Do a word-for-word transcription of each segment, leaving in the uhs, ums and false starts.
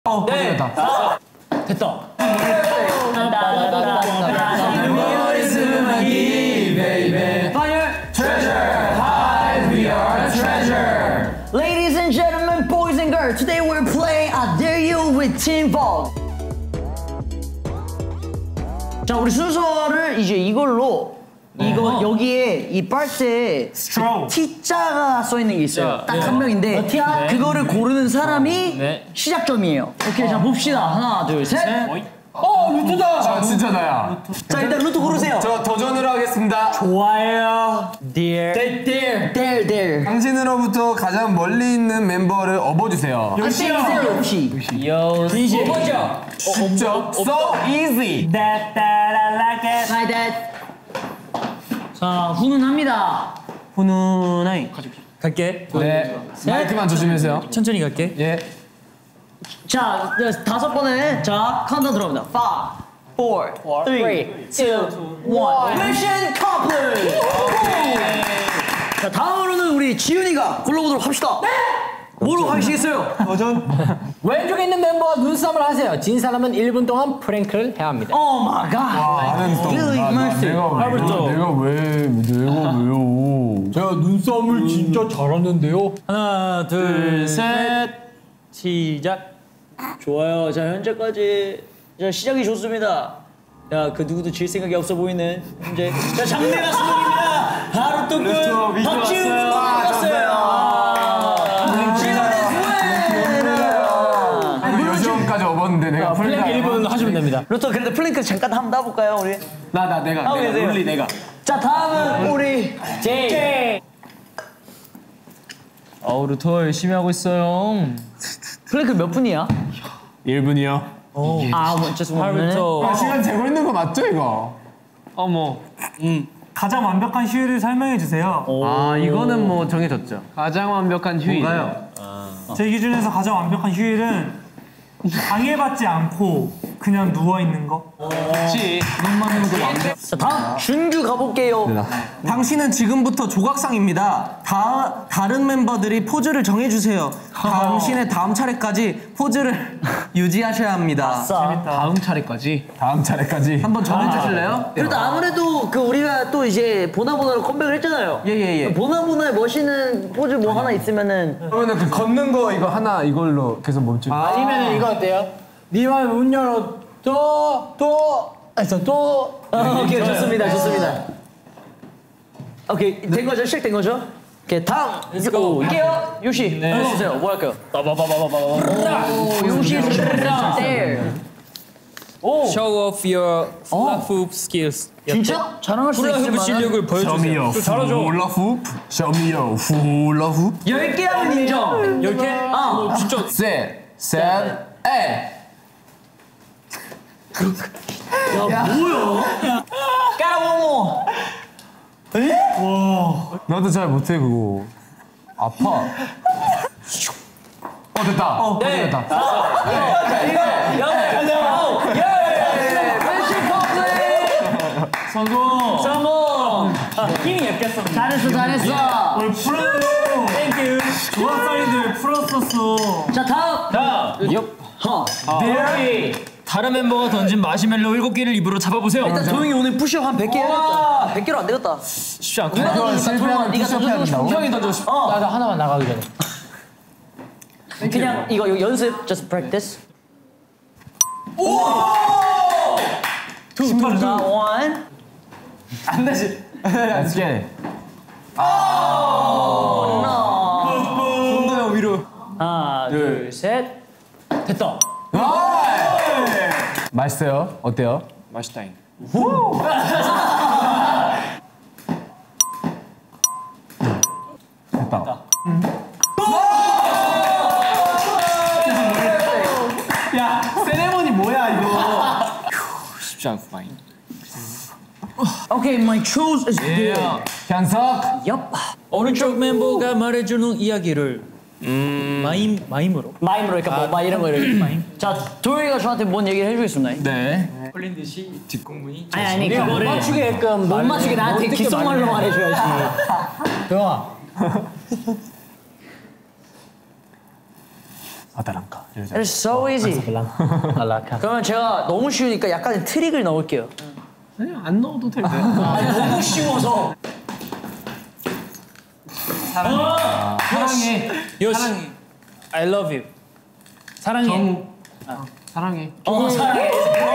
어, 네. 됐다. 됐다. Ladies and gentlemen, boys and girls, today we're playing I Dare You with Team Vogue. 자, 우리 순서를 이제 이걸로 이거 어. 여기에 이 빨대에 T자가 써 있는 게 있어요. 딱 한 명인데 어, 네. 그거를 고르는 사람이 네. 시작점이에요. 오케이, 어. 자 봅시다. 하나, 둘, 셋. 어, 루트다. 아, 진짜 나야. 자, 일단 루트 고르세요. 저 도전으로 하겠습니다. 좋아요. Dare. Dare. Dare. Dare. 당신으로부터 가장 멀리 있는 멤버를 업어주세요. 요시요. 요시. 요시. 뭐죠? 진짜 so easy. That that I like it. Like that. 자, 훈훈합니다. 훈훈하게. 갈게. 네. 마이크만 조심해주세요. 천천히 갈게. 예. 자, 다섯 번에 자 카운트다운 들어갑니다. five, four, three, two, one. Mission complete. 자, 다음으로는 우리 지윤이가 골라보도록 합시다. 네. 뭐로 가시겠어요? 도전. 왼쪽에 있는 멤버와 눈싸움을 하세요. 진 사람은 일 분 동안 프랭크를 해야 합니다. Oh my god. Really mercy. 내가 왜, 내가 왜요? 제가 눈싸움을 진짜 잘하는데요. 하나, 둘, 셋. 시작. 좋아요. 자, 현재까지 자 시작이 좋습니다. 야, 그 누구도 질 생각이 없어 보이는 현재. 자, 장대가 수동입니다. 바로 또 끝. 박지훈 나왔어요. 요즘까지 업었는데 내가 플랭크 일 분 하시면 됩니다. 루터, 그래도 플랭크 잠깐 한번 따볼까요, 우리? 나, 나, 내가, 내가, 룰리 내가. 자, 다음은 우리 제이. 제이. 어우, 루터 열심히 하고 있어요. 플랭크 몇 분이야? 일 분이요. 아, 뭐, 죄송합니다. 아, 시간 재고 있는 거 맞죠, 이거? 어머. 음. 가장 완벽한 휴일을 설명해 주세요. 아, 이거는 뭐 정해졌죠. 가장 완벽한 휴일. 뭔가요? 아. 제 기준에서 가장 완벽한 휴일은 방해받지 않고 그냥 누워 있는 거. 그렇지. 눈만 해도 완벽. 자, 다음 준규 가볼게요. 당신은 지금부터 조각상입니다. 다, 다른 멤버들이 포즈를 정해주세요. 당신의 다음 차례까지 포즈를 유지하셔야 합니다. 재밌다. 다음 차례까지? 다음 차례까지. 한번 정해주실래요? 그래도 아무래도 그 우리가 또 이제 보나보나로 컴백을 했잖아요. 예예예. 예, 예. 보나보나의 멋있는 포즈 뭐 하나 있으면은. 그러면 그 걷는 거 이거 하나 이걸로 계속 멈추고. 아니면 이거 어때요? 니만 문 열어. 또, 또, 해서 또. 어, 오케이, 좋습니다, 좋습니다. 오케이, 된 거죠? 시작된 거죠? 오케이, 다음. Let's go. 할게요. 요시, 네. 해주세요. 뭐 할까요? 빠바바바바바. 오, 요시, there. 오. Show off your hula hoop skills. 진짜? 자랑할 수 훌라 후프 있지만 실력을 보여주세요. 잘하죠. 훌라훅. 쇼미요. 훌라훅. 열 개 하면 인정. 열 개? 아, 진짜. 셋, 셋, 에. 야, 뭐야? 까라모모. 에? 와. 나도 잘 못해 그거. 아파. 어 됐다. 어, 네. 됐다. 자, 이거 야, 예, 펜싱 컴플릿. 성공. 성공. 힘이 약했어. 잘했어, 잘했어. 오늘 프로. 땡큐. 조합사이들 풀었었어. 자, 다음. 다음. 허. 베리. 다른 멤버가 던진 마시멜로 일곱 개를 입으로 잡아보세요. 일단 조용히 오늘 푸시업 한 백 개 해야겠다. 백 개로 안 되겠다. 쉽지 않고. 누가 던질까? 도영아, 네가 던져주고 싶은 거. 형이 던져고 싶어. 어. 나, 나 하나만 나가기 전에. 그냥 이거, 이거 연습, just practice. 오! two, two, 자, one. 안 되지. Let's get it. Oh, no. 손도영 위로. 하나, 둘, 셋. 됐다. 맛있어요? 어때요? 맛있다잉. 됐다. 야, 세레모니 뭐야 이거? 쉽지 않구만. Okay, my choice is good. 현석. Yup. 오른쪽 멤버가 말해주는 이야기를 음... 마임, 마임으로? 마임으로, 그러니까 뭐, 마 이런 거 이렇게. 마임. 자, 도영이가 저한테 뭔 얘기를 해주겠습니다. 네. 홀린 듯이 뒷공문이. 아니, 아니, 그거를. 못 맞추게끔. 못 맞추게 나한테 귓속말로 말해줘야지. 도영아. 아다랑카. It's so easy. 그러면 제가 너무 쉬우니까 약간의 트릭을 넣을게요. 안 넣어도 될 듯. 아니, 너무 쉬워서. 사랑해. 요시. I love you. 사랑해. 정... 아, 사랑해. 어, 사랑해.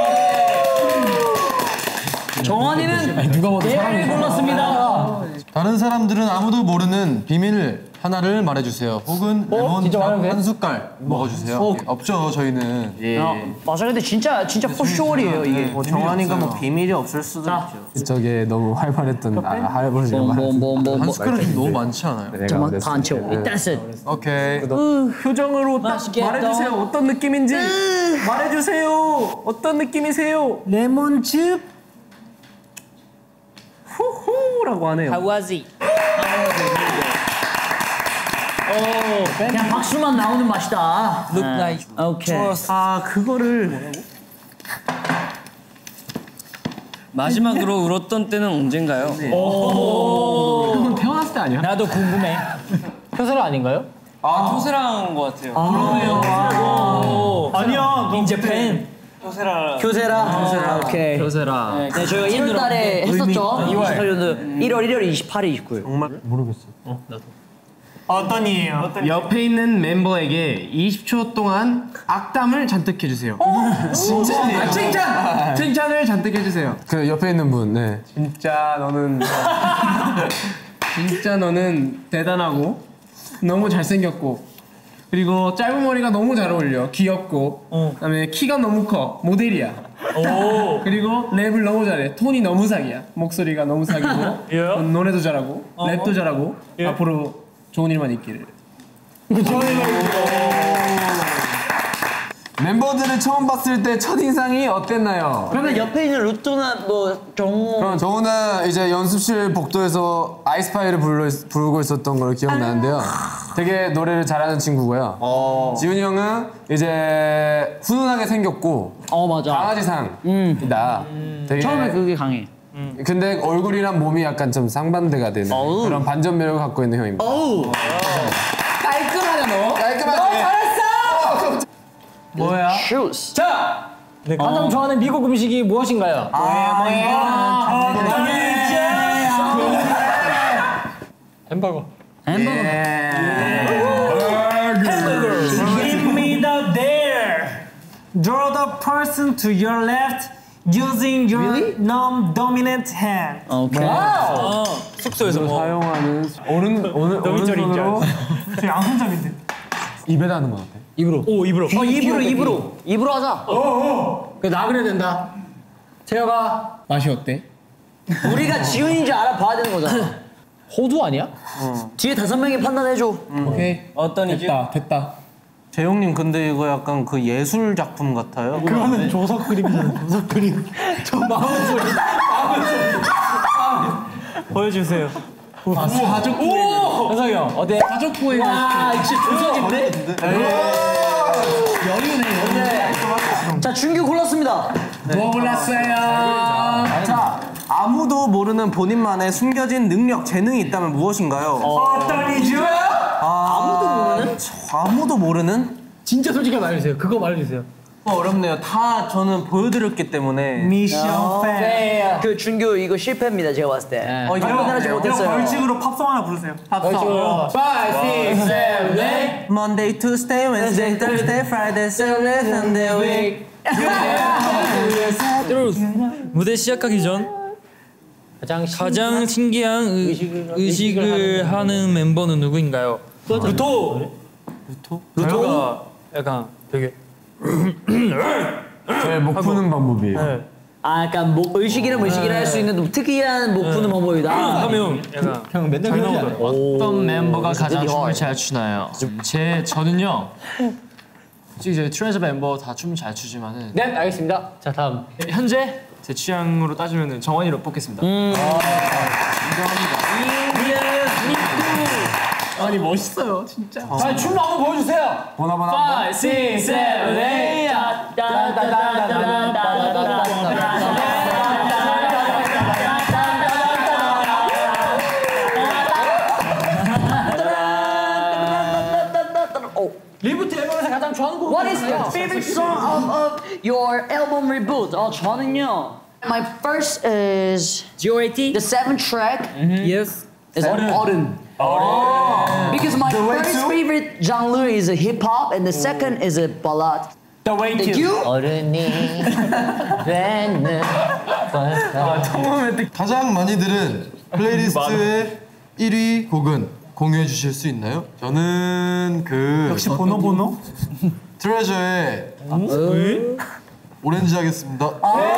정환이는 누가 봐도 얘를 골랐습니다. 다른 사람들은 아무도 모르는 비밀 하나를 말해주세요. 혹은 레몬 한 숟갈 먹어주세요. 예, 없죠 저희는. 예. 아, 맞아, 근데 진짜 진짜 포쇼얼이에요 이게. 뭐 정환이가 뭐 비밀이 없을 수도 있죠. 저게 너무 활발했던 아, 할아버지가 한 뭐뭐뭐뭐 숟갈은 좀 너무 많지 않아요? 정말 단체. That's it. 오케이. 표정으로 딱 말해주세요. 어떤 느낌인지 말해주세요. 어떤 느낌이세요? 레몬즙. 후후라고 하네요. How was it? 그냥 박수만 나오는 맛이다. Look like. 오케이. 아 그거를 마지막으로 울었던 때는 언젠가요? 그건 태어났을 때 아니야? 나도 궁금해. 표세라 아닌가요? 아, 토세라인 것 같아요. 아니야. 너 인제 팬. 토세라. 교세라. 교세라. 오케이. 교세라. 네, 저희가 일월 달에 했었죠. 이십팔 년도 일월 일일, 이십팔일, 이십구일. 어떤 이에요? 옆에 있는 멤버에게 이십 초 동안 악담을 잔뜩 해주세요. 진짜? 아, 칭찬! 칭찬을 잔뜩 해주세요. 그 옆에 있는 분, 네. 진짜 너는 진짜 너는 대단하고 너무 잘생겼고 그리고 짧은 머리가 너무 잘 어울려. 귀엽고 그다음에 키가 너무 커. 모델이야. 그리고 랩을 너무 잘해. 톤이 너무 사기야. 목소리가 너무 사기고 노래도 잘하고 랩도 잘하고 앞으로 좋은 일만 있기를. 멤버들을 처음 봤을 때 첫인상이 어땠나요? 그러면 옆에 있는 루토나 뭐 정우. 그럼 정우는 이제 연습실 복도에서 아이스파이를 불러, 부르고 있었던 걸 기억나는데요. 되게 노래를 잘하는 친구고요. 지훈이 형은 이제 훈훈하게 생겼고 어 맞아. 강아지상이다. 되게 처음에 그게 강해. 근데 얼굴이랑 몸이 약간 좀 상반대가 되는 어우. 그런 반전 매력을 갖고 있는 형입니다. 어우. 깔끔하냐 너? 깔끔하지? 뭐야? 슈스. 자! 네, 가장 좋아하는 미국 음식이 무엇인가요? 햄버거. 햄버거. Give me the dare. Draw the person to your left using your non-dominant hand. 오케이. 숙소에서 뭐. 사용하는 오른 오른 오른손으로 저 양손잡인데. 입에다 하는 거 같아. 입으로. 오 입으로. 어 입으로 입으로 입으로 하자. 그 나그려 된다. 태혁아. 맛이 어때? 우리가 지훈인 줄 알아봐야 되는 거잖아. 호두 아니야? 뒤에 다섯 명이 판단해줘. 오케이. 어떤 이죠? 됐다 됐다. 재용님 근데 이거 약간 그 예술 작품 같아요. 그거는 조석 그림이잖아. 조석 그림. 저 마음의 소리. 마음의 소리. 보여주세요. 가족 보행. 현석이 형 어때? 가족 보행. 아 역시 조석인데. 여유네 여유. 자 준규 골랐습니다. 뭐 골랐어요? 자 아무도 모르는 본인만의 숨겨진 능력 재능이 있다면 무엇인가요? 어떤 이죠? 아무도 모르는? 아무도 모르는? 진짜 솔직하게 말해주세요. 그거 말해주세요. 어, 어렵네요. 다 저는 보여드렸기 때문에. 미션 페. 그 준규 이거 실패입니다 제가 봤을 때. 어 이거 판단하지 못했어요. 벌칙으로 팝송 하나 부르세요. 합성. five, six, seven, eight. Monday, Tuesday, Wednesday, Thursday, Friday, Saturday, Sunday, week. 무대 시작하기 전 가장 가장 신기한 의, 의식을- 의식을, 의식을 하는 멤버는 누구인가요? 루토. 루토? 루토가 약간 되게 저의 목 푸는 방법이에요. 아 약간 목 의식이랑 의식이라 할 수 있는 좀 특이한 목 푸는 방법이다. 하면 약간 형 맨날 그러지 않아요? 어떤 멤버가 가장 really 춤을 hard. 잘 추나요? 제 저는요. 솔직히 이제 트레저 멤버 다 춤을 잘 추지만은 네, 알겠습니다. 자, 다음. 현재 제 취향으로 따지면은 정환이로 뽑겠습니다. 아니, 멋있어요, 진짜. 자, 춤 한번 보여주세요. 보나 보나. five, six, seven, eight. 리부트 앨범에서 가장 What is your favorite song of, of your album reboot? 어, 저는요. My first is G O A T? the seventh track Yes. is 어른. 어른. Because my first favorite genre is hip hop and the second is a ballad. The way Thank to. you. 어른이 되는 가장 많이 들은 플레이리스트의 일 위 곡은 공유해 주실 수 있나요? 저는 그 역시 번호 번호. 트레저의 오렌지 하겠습니다.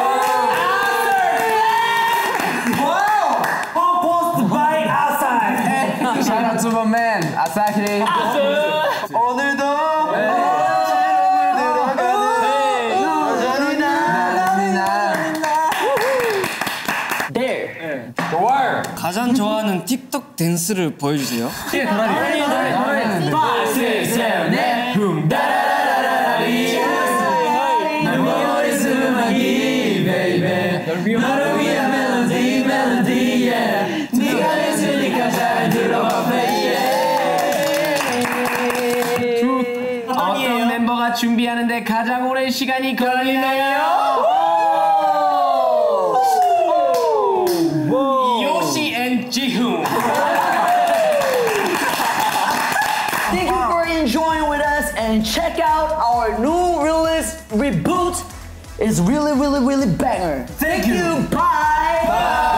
Composed by Asahi. Shout out to my man 아사히. 오늘도 There. 가장 좋아하는 틱톡 댄스를 보여주세요. Five, six, seven, eight. 널 머리 수많이, baby. 너를 위한 멜로디, 멜로디, yeah. 네가 있으니까 잘 들어봐, baby. 어떤 멤버가 준비하는데 가장 오랜 시간이 걸리나요? 요시 앤 지훈. Thank you for enjoying with us and check out our new release reboot. It's really, really, really banger. Thank you. Bye. Bye.